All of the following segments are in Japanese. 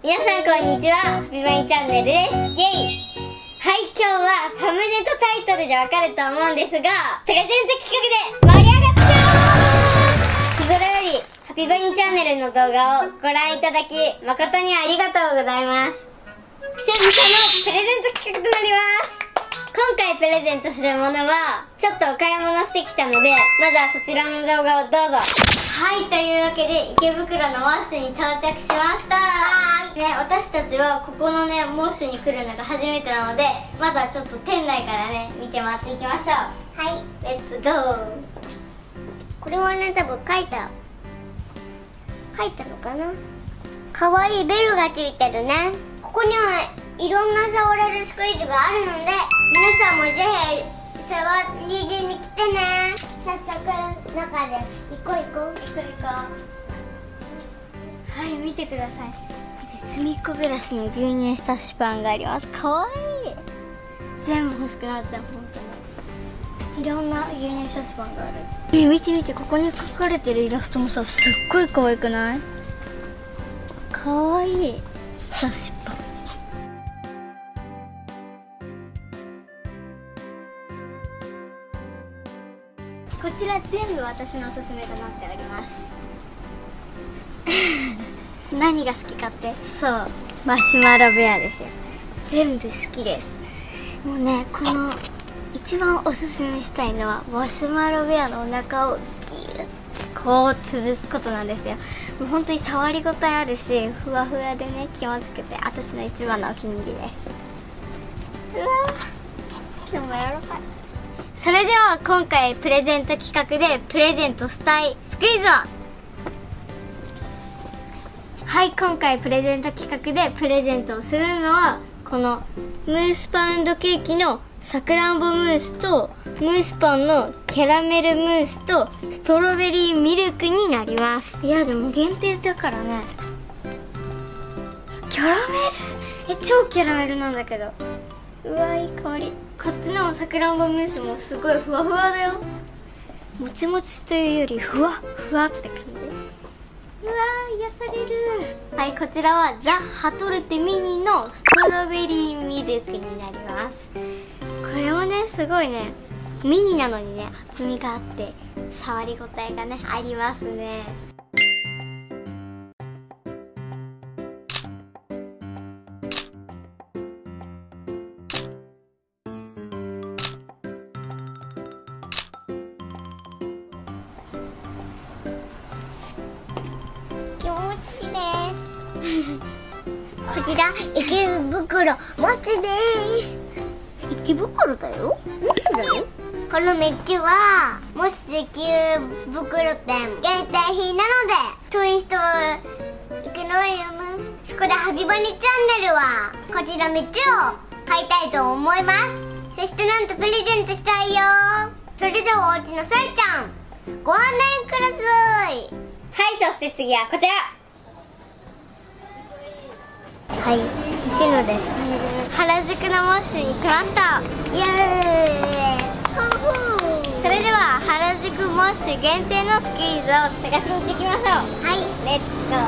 皆さんこんにちは、ハピバニチャンネルです。イェイ。はい、今日はサムネとタイトルでわかると思うんですが、プレゼント企画で盛り上がっちゃおう。日頃よりハピバニチャンネルの動画をご覧いただき誠にありがとうございます。久々のプレゼント企画となります。今回プレゼントするものはちょっとお買い物してきたので、まずはそちらの動画をどうぞ。はい、というわけで池袋のモッシュに到着しました。ね、私たちはここのねモッシュに来るのが初めてなので、まずはちょっと店内からね見て回っていきましょう。はい、レッツゴー。これはね、多分書いたのかな。かわいいベルがついてるね。ここにはいろんな触れるスクイズがあるので、皆さんもぜひ触りに来てね。早速中で行こう。はい、見てください。すみっこグラスの牛乳浸しパンがあります。かわいい。全部欲しくなっちゃう。本当にいろんな牛乳浸しパンがある。見て見て、ここに描かれてるイラストもさ、すっごい可愛くない？かわいい浸しパン。こちら全部私のおすすめとなっております何が好きかって、そう、マシュマロベアですよ。全部好きです。もうね、この一番おすすめしたいのはマシュマロベアのお腹をギュッてこう潰すことなんですよ。もう本当に触り応えあるし、ふわふわでね、気持ちくて私の一番のお気に入りです。うわー、今日もやろかい。それでは今回プレゼント企画でプレゼントしたいスクイズは、はい、今回プレゼント企画でプレゼントをするのはこのムースパウンドケーキのさくらんぼムースとムースパンのキャラメルムースとストロベリーミルクになります。いや、でも限定だからね。キャラメル、超キャラメルなんだけど、うわ、いい香り。こっちのさくらんぼムースもすごいふわふわだよ。もちもちというよりふわふわって感じ。うわー、癒される。はい、こちらはザ・ハトルテミニのストロベリーミルクになります。これもね、すごいね、ミニなのにね、厚みがあって触り応えがね、ありますね。こちら池袋モスです。池袋だよ、モスだよ。このメッチはモス池袋店限定品なので、遠い人は行けないよね。そこでハピバニチャンネルはこちらメッチを買いたいと思います。そしてなんとプレゼントしたいよ。それではおうちのさえちゃん、ご案内ください。はい、そして次はこちら。はい、シノです。原宿のモッシュに来ました。イエーイ。それでは原宿モッシュ限定のスクイズを探しに行ってきましょう。はい、レッツゴー。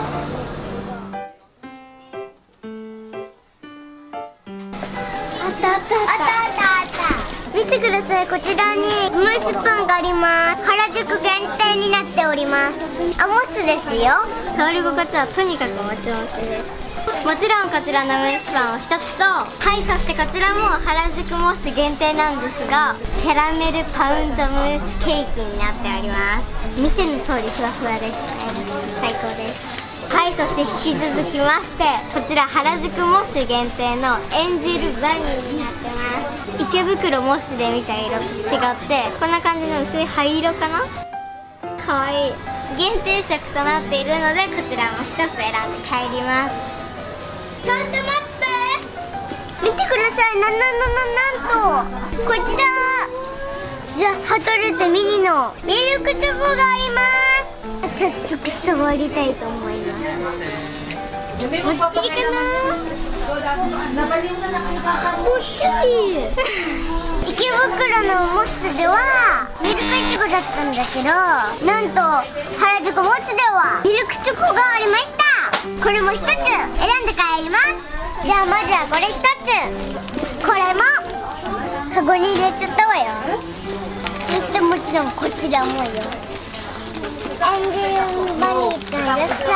あったあったあった。見てください、こちらにムースパンがあります。原宿限定になっております。あ、モスですよ。触り心地はとにかくもちもちです。もちろんこちらのムースパンを1つと、はい、そしてこちらも原宿モッシュ限定なんですが、キャラメルパウンドムースケーキになっております。見ての通りふわふわですね。最高です。はい、そして引き続きまして、こちら原宿モッシュ限定のエンジェルバニーになってます。池袋モッシュで見た色と違ってこんな感じの薄い灰色かな。かわいい。限定色となっているので、こちらも1つ選んで帰ります。ちょっと待って、見てください。なんとこちらザ・ハトルテミニのミルクチョコがあります。早速触りたいと思います。もっちりかな。おしゃれ。池袋のモスではミルクイチゴだったんだけど、なんと原宿モスではミルクチョコがありました。これも一つ選んで帰ります。じゃあまずはこれ一つ、これもカゴに入れちゃったわよ。そしてもちろんこちらもよ。エンジェルバニーちゃん野菜。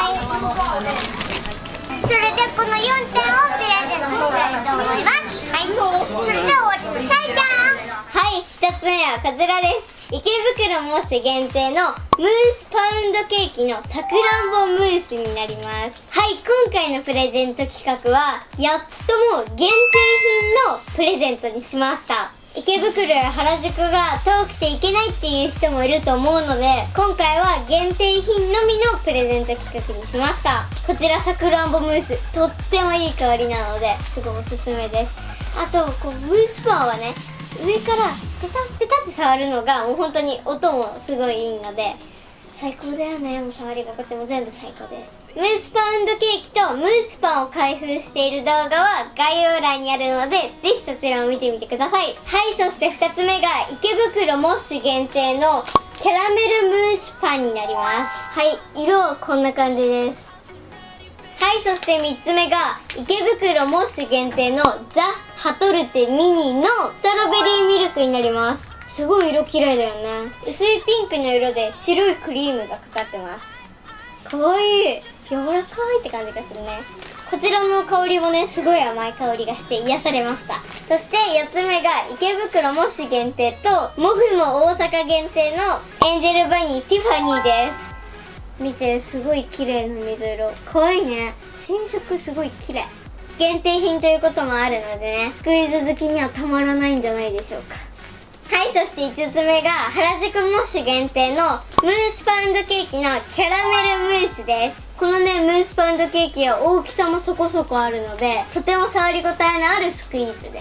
それでこの4点をプレゼントしたいと思います。はい、それではお待ちなさい。じゃあ、はい、1つ目はこちらです。池袋モッシュ限定のムースパウンドケーキのさくらんぼムースになります。はい、今回のプレゼント企画は8つとも限定品のプレゼントにしました。池袋や原宿が遠くて行けないっていう人もいると思うので、今回は限定品のみのプレゼント企画にしました。こちらさくらんぼムース、とってもいい香りなのですごいおすすめです。あとこうムースパンはね、上からペタペタって触るのがもう本当に音もすごいいいので最高だよね。もう触り心地も全部最高です。ムースパウンドケーキとムースパンを開封している動画は概要欄にあるので、ぜひそちらを見てみてください。はい、そして2つ目が池袋モッシュ限定のキャラメルムースパンになります。はい、色はこんな感じです。はい、そして3つ目が池袋モッシュ限定のザ・ハトルテミニのストロベリーミルクになります。すごい色綺麗だよね。薄いピンクの色で白いクリームがかかってます。かわいい。柔らかいって感じがするね。こちらの香りもね、すごい甘い香りがして癒されました。そして4つ目が池袋モッシュ限定とモフモ大阪限定のエンジェルバニーティファニーです。見て、すごい綺麗な水色。かわいいね。新色すごい綺麗。限定品ということもあるのでね、スクイーズ好きにはたまらないんじゃないでしょうか。はい、そして5つ目が原宿モッシュ限定のムースパウンドケーキのキャラメルムースです。このね、ムースパウンドケーキは大きさもそこそこあるので、とても触り応えのあるスクイーズです。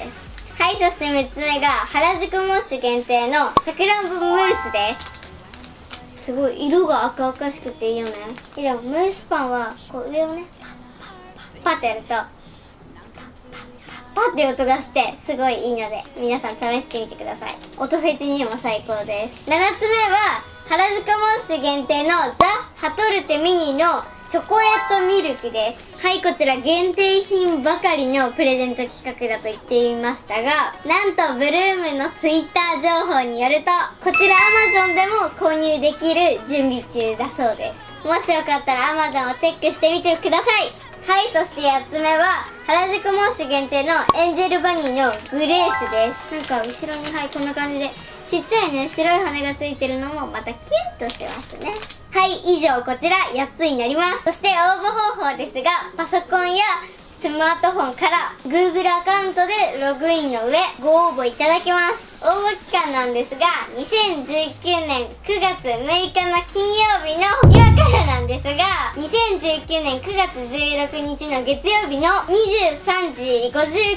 はい、そして6つ目が原宿モッシュ限定のさくらんぼムースです。すごい色が赤々しくていいよね。でもムースパンはこう上をねパッパッパッパッってやるとパッパッって音がしてすごいいいので、皆さん試してみてください。音フェチにも最高です。7つ目は原宿モッシュ限定のザ・ハトルテミニのチョコレートミルクです。はい、こちら限定品ばかりのプレゼント企画だと言っていましたが、なんとブルームのツイッター情報によると、こちら Amazon でも購入できる準備中だそうです。もしよかったら Amazon をチェックしてみてください。はい、そして8つ目は原宿モッシュ限定のエンジェルバニーのグレースです。なんか後ろに、はい、こんな感じでちっちゃいね、白い羽がついてるのもまたキュンとしてますね。はい、以上こちら8つになります。そして応募方法ですが、パソコンやスマートフォンから Google アカウントでログインの上ご応募いただけます。応募期間なんですが、2019年9月6日の金曜日の今からなんですが、2019年9月16日の月曜日の23時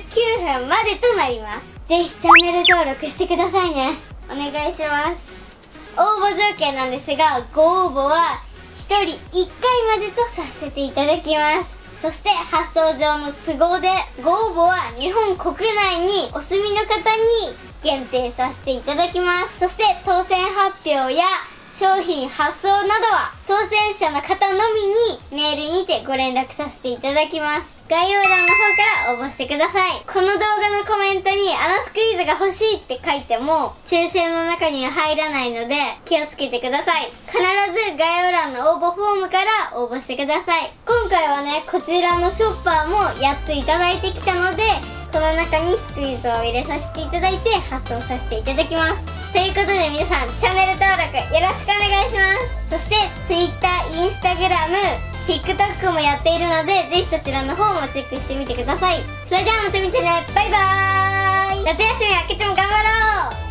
59分までとなります。ぜひチャンネル登録してくださいね。お願いします。応募条件なんですが、ご応募は1人1回までとさせていただきます。そして発送上の都合でご応募は日本国内にお住みの方に限定させていただきます。そして当選発表や商品発送などは当選者の方のみにメールにてご連絡させていただきます。概要欄の方から応募してください。この動画のコメントにスクイズが欲しいって書いても抽選の中には入らないので気をつけてください。必ず概要欄の応募フォームから応募してください。今回はね、こちらのショッパーもやっといただいてきたので、この中にスクイズを入れさせていただいて発送させていただきます。ということで皆さん、チャンネル登録よろしくお願いします。そして Twitter、Instagram、TikTok もやっているので、ぜひそちらの方もチェックしてみてください。それではまた見てね。バイバーイ。夏休み明けても頑張ろう。